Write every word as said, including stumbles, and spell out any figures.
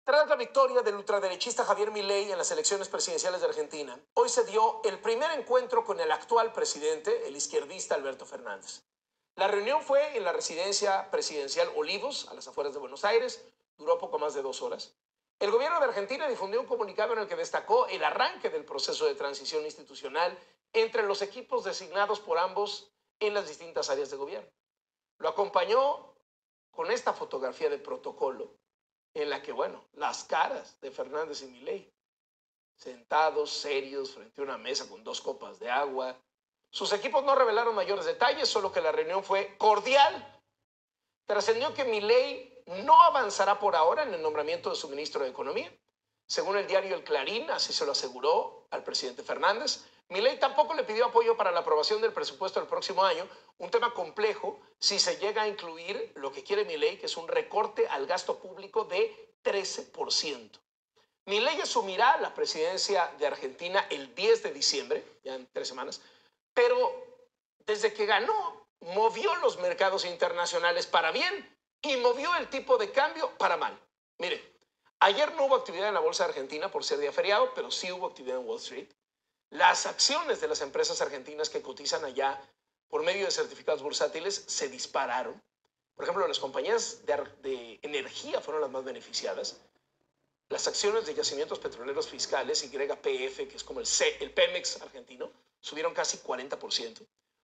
Tras la victoria del ultraderechista Javier Milei en las elecciones presidenciales de Argentina, hoy se dio el primer encuentro con el actual presidente, el izquierdista Alberto Fernández. La reunión fue en la residencia presidencial Olivos, a las afueras de Buenos Aires, duró poco más de dos horas. El gobierno de Argentina difundió un comunicado en el que destacó el arranque del proceso de transición institucional entre los equipos designados por ambos en las distintas áreas de gobierno. Lo acompañó con esta fotografía de protocolo en la que, bueno, las caras de Fernández y Milei, sentados, serios, frente a una mesa con dos copas de agua. Sus equipos no revelaron mayores detalles, solo que la reunión fue cordial. Trascendió que Milei no avanzará por ahora en el nombramiento de su ministro de Economía. Según el diario El Clarín, así se lo aseguró al presidente Fernández. Milei tampoco le pidió apoyo para la aprobación del presupuesto del próximo año, un tema complejo si se llega a incluir lo que quiere Milei, que es un recorte al gasto público de trece por ciento. Milei asumirá la presidencia de Argentina el diez de diciembre, ya en tres semanas, pero desde que ganó, movió los mercados internacionales para bien y movió el tipo de cambio para mal. Mire, ayer no hubo actividad en la bolsa argentina por ser día feriado, pero sí hubo actividad en Wall Street. Las acciones de las empresas argentinas que cotizan allá por medio de certificados bursátiles se dispararon. Por ejemplo, las compañías de, de energía fueron las más beneficiadas. Las acciones de yacimientos petroleros fiscales, Y P F, que es como el, C, el Pemex argentino, subieron casi cuarenta por ciento.